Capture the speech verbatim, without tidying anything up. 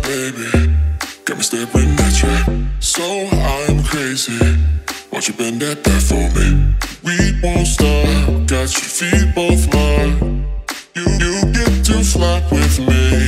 baby, got me staring at you. So I'm crazy, won't you bend that back for me? We won't stop, got your feet both locked. You, you get to fly with me.